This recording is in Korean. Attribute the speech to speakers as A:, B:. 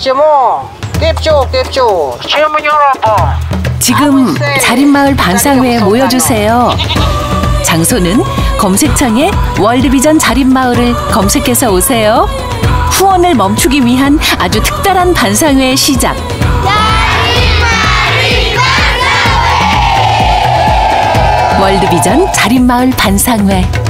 A: 있지 뭐. 깁죠. 주문 열어봐.
B: 지금 자립마을 반상회에 모여주세요. 장소는 검색창에 월드비전 자립마을을 검색해서 오세요. 후원을 멈추기 위한 아주 특별한 반상회의 시작. 월드비전 자립마을 반상회.